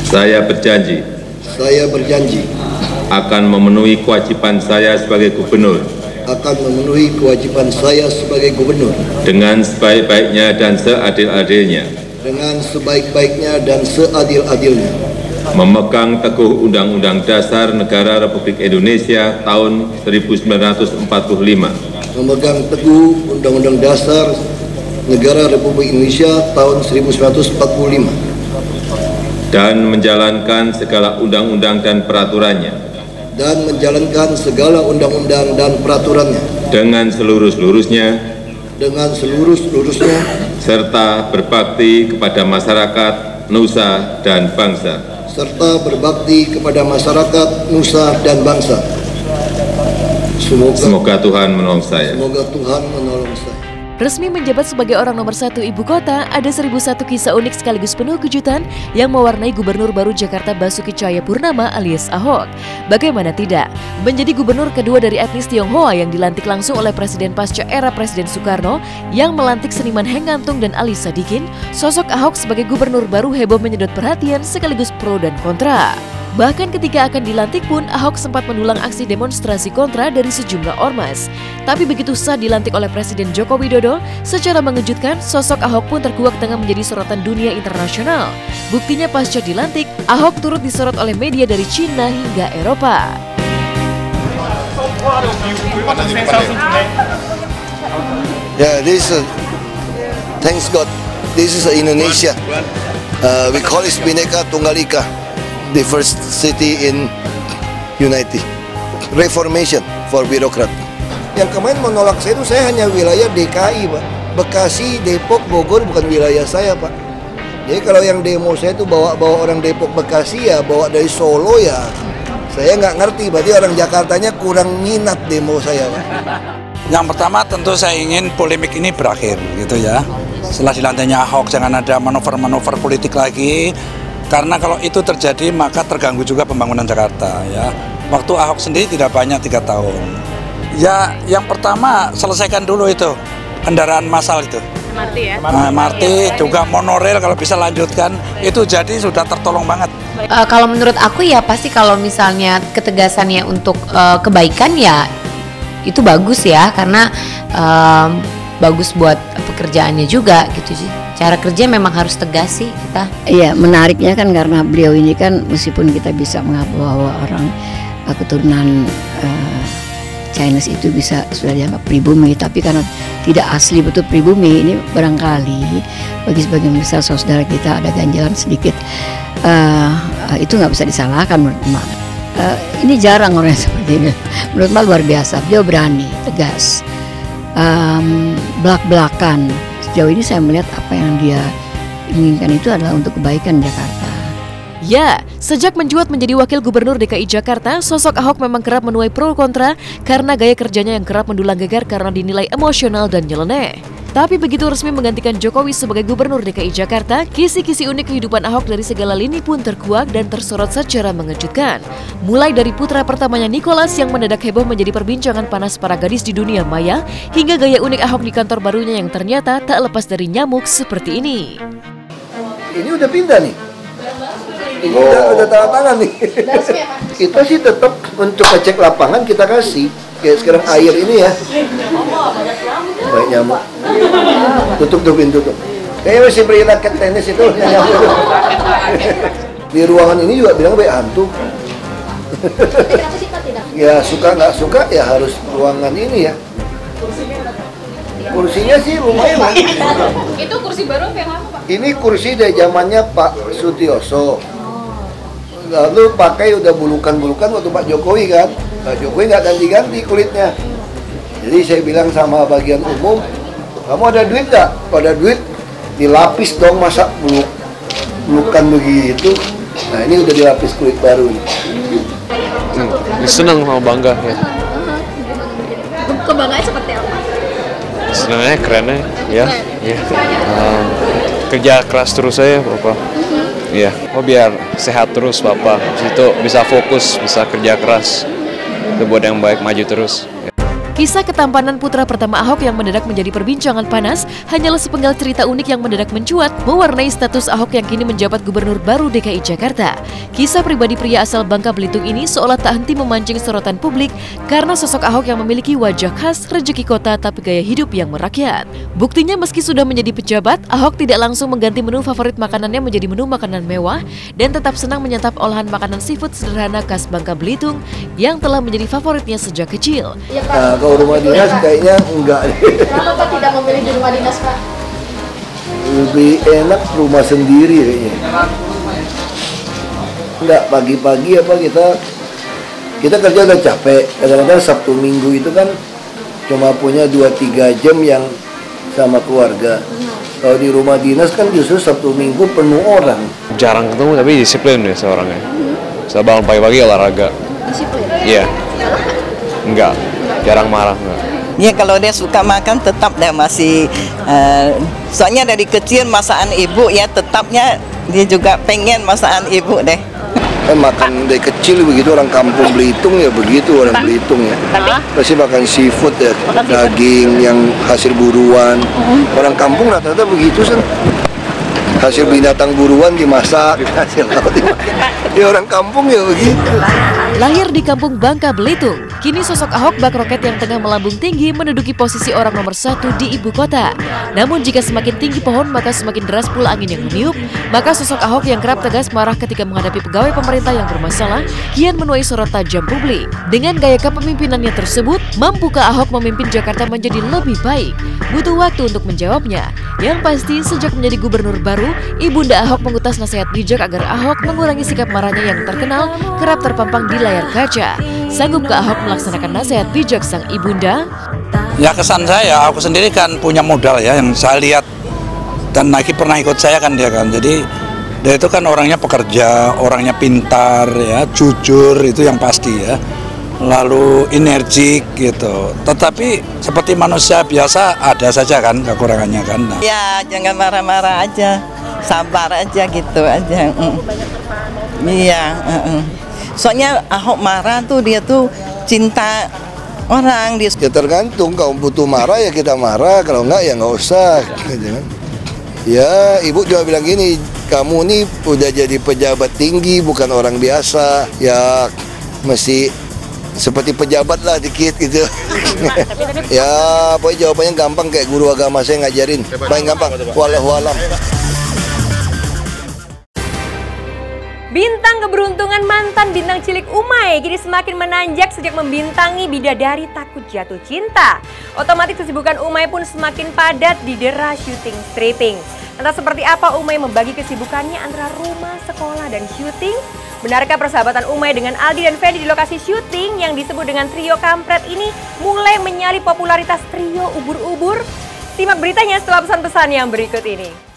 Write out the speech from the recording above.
Saya berjanji akan memenuhi kewajiban saya sebagai gubernur dengan sebaik-baiknya dan seadil-adilnya, memegang teguh Undang-Undang Dasar Negara Republik Indonesia tahun 1945, dan menjalankan segala undang-undang dan peraturannya dengan seluruh-seluruhnya, serta berbakti kepada masyarakat, nusa, dan bangsa. Semoga Tuhan menolong saya. Resmi menjabat sebagai orang nomor 1 ibu kota, ada 1001 kisah unik sekaligus penuh kejutan yang mewarnai Gubernur baru Jakarta Basuki Cahayapurnama alias Ahok. Bagaimana tidak, menjadi gubernur kedua dari etnis Tionghoa yang dilantik langsung oleh Presiden pasca era Presiden Soekarno yang melantik seniman Heng Ngantung dan Ali Sadikin, sosok Ahok sebagai gubernur baru heboh menyedot perhatian sekaligus pro dan kontra. Bahkan ketika akan dilantik pun, Ahok sempat mendulang aksi demonstrasi kontra dari sejumlah ormas. Tapi begitu sah dilantik oleh Presiden Joko Widodo, secara mengejutkan, sosok Ahok pun terkuak tengah menjadi sorotan dunia internasional. Buktinya pasca dilantik, Ahok turut disorot oleh media dari Cina hingga Eropa. Thanks God, this is Indonesia. We call it Bhinneka Tunggal Ika. The first city in unity, reformation for birokrat. Yang kemarin menolak saya itu saya hanya wilayah DKI, Pak. Bekasi, Depok, Bogor bukan wilayah saya, Pak. Jadi kalau yang demo saya itu bawa orang Depok, Bekasi ya, bawa dari Solo ya. Saya nggak ngerti, berarti orang Jakartanya kurang minat demo saya, Pak. Yang pertama tentu saya ingin polemik ini berakhir, gitu ya. Setelah dilantiknya Ahok jangan ada manuver-manuver politik lagi. Karena kalau itu terjadi maka terganggu juga pembangunan Jakarta ya. Waktu Ahok sendiri tidak banyak 3 tahun. Ya yang pertama selesaikan dulu itu kendaraan massal itu. MRT ya? MRT juga monorail kalau bisa lanjutkan itu jadi sudah tertolong banget. Kalau menurut aku ya pasti kalau misalnya ketegasannya untuk kebaikan ya itu bagus ya karena bagus buat pekerjaannya juga gitu sih. Cara kerja memang harus tegas sih kita. Iya, menariknya kan karena beliau ini kan meskipun kita bisa mengaku-bahwa orang keturunan Chinese itu bisa sudah dianggap pribumi, tapi karena tidak asli betul pribumi, ini barangkali bagi sebagian besar saudara kita ada ganjalan sedikit. Itu nggak bisa disalahkan menurut Mak. Ini jarang orang seperti ini. Menurut Mak luar biasa, beliau berani, tegas, belak-belakan. Sejauh ini saya melihat apa yang dia inginkan itu adalah untuk kebaikan Jakarta. Ya, sejak mencuat menjadi wakil gubernur DKI Jakarta, sosok Ahok memang kerap menuai pro kontra karena gaya kerjanya yang kerap mendulang gegar karena dinilai emosional dan nyeleneh. Tapi begitu resmi menggantikan Jokowi sebagai gubernur DKI Jakarta, kisi-kisi unik kehidupan Ahok dari segala lini pun terkuak dan tersorot secara mengejutkan. Mulai dari putra pertamanya Nicholas yang mendadak heboh menjadi perbincangan panas para gadis di dunia maya, hingga gaya unik Ahok di kantor barunya yang ternyata tak lepas dari nyamuk seperti ini. Ini udah pindah nih. Ini udah tanda tangan nih. Kita sih tetap untuk ngecek lapangan kita kasih. Kayak sekarang air ini ya. Banyak nyamuk. Tutup pintu tuh. Kayaknya masih beri raket tenis itu nyamuk. Di ruangan ini juga bilang baik hantu. Ya suka nggak suka ya harus ruangan ini ya. Kursinya sih lumayan. Itu kursi baru yang lama, Pak? Ini kursi dari zamannya Pak Sutioso. Lalu pakai udah bulukan-bulukan waktu Pak Jokowi kan. Pak Jokowi nggak ganti-ganti kulitnya. Jadi saya bilang sama bagian umum, kamu ada duit nggak? Kalau ada duit, dilapis dong, masa bulukan begitu. Nah ini udah dilapis kulit baru nih. Senang sama bangga ya. Kebanggaan seperti apa? Senangnya kerennya ya. Kerja keras terus saya Bapak. Iya, biar sehat terus Bapak. Situ bisa fokus, bisa kerja keras. Itu buat yang baik, maju terus. Kisah ketampanan putra pertama Ahok yang mendadak menjadi perbincangan panas hanyalah sepenggal cerita unik yang mendadak mencuat mewarnai status Ahok yang kini menjabat gubernur baru DKI Jakarta. Kisah pribadi pria asal Bangka Belitung ini seolah tak henti memancing sorotan publik karena sosok Ahok yang memiliki wajah khas, rejeki kota tapi gaya hidup yang merakyat. Buktinya meski sudah menjadi pejabat, Ahok tidak langsung mengganti menu favorit makanannya menjadi menu makanan mewah dan tetap senang menyantap olahan makanan seafood sederhana khas Bangka Belitung yang telah menjadi favoritnya sejak kecil. Kalau rumah dinas kayaknya enggak. Kenapa Pak tidak memilih di rumah dinas, Pak? Lebih enak rumah sendiri kayaknya. Enggak, pagi-pagi kita kerja udah capek. Kadang-kadang Sabtu Minggu itu kan cuma punya 2-3 jam yang sama keluarga. Kalau di rumah dinas kan justru Sabtu Minggu penuh orang. Jarang ketemu tapi disiplin ya seorangnya. Saya bangun pagi-pagi olahraga. Disiplin? Iya. Enggak. Jarang marah enggak. Ya kalau dia suka makan tetap dia masih soalnya dari kecil masakan ibu ya tetapnya dia juga pengen masakan ibu deh. Makan dari kecil begitu orang kampung Belitung ya begitu orang Belitung ya. Pasti makan seafood ya, daging yang hasil buruan. Orang kampung rata-rata begitu kan. Hasil binatang buruan dimasak, hasil laut dimakan. Ya orang kampung ya begitu. Lahir di kampung Bangka Belitung, kini sosok Ahok bak roket yang tengah melambung tinggi menduduki posisi orang nomor 1 di ibu kota. Namun jika semakin tinggi pohon maka semakin deras pula angin yang meniup, maka sosok Ahok yang kerap tegas marah ketika menghadapi pegawai pemerintah yang bermasalah kian menuai sorot tajam publik. Dengan gaya kepemimpinannya tersebut, mampukah Ahok memimpin Jakarta menjadi lebih baik? Butuh waktu untuk menjawabnya. Yang pasti sejak menjadi gubernur baru, Ibunda Ahok mengutas nasihat bijak agar Ahok mengurangi sikap marahnya yang terkenal kerap terpampang di layar kaca. Sanggupkah Ahok melaksanakan nasihat bijak sang ibunda? Ya kesan saya, aku sendiri kan punya modal ya yang saya lihat dan lagi pernah ikut saya kan dia kan. Jadi dia itu kan orangnya pekerja, orangnya pintar ya, jujur itu yang pasti ya. Lalu energik gitu. Tetapi seperti manusia biasa ada saja kan kekurangannya kan. Nah. Ya jangan marah-marah aja, sabar aja gitu aja. Iya. Soalnya Ahok marah tuh dia tuh cinta orang. Ya tergantung, kalau butuh marah ya kita marah, kalau enggak ya nggak usah. Ya ibu juga bilang gini, kamu nih udah jadi pejabat tinggi bukan orang biasa. Ya mesti seperti pejabat lah dikit gitu. Ya pokoknya jawabannya gampang kayak guru agama saya ngajarin. Paling gampang, wallahu alam. Bintang keberuntungan mantan bintang cilik Umay kini semakin menanjak sejak membintangi bidadari takut jatuh cinta. Otomatis kesibukan Umay pun semakin padat didera syuting stripping. Entah seperti apa Umay membagi kesibukannya antara rumah, sekolah, dan syuting. Benarkah persahabatan Umay dengan Aldi dan Fendi di lokasi syuting yang disebut dengan trio kampret ini mulai menyalip popularitas trio ubur-ubur? Simak beritanya setelah pesan-pesan yang berikut ini.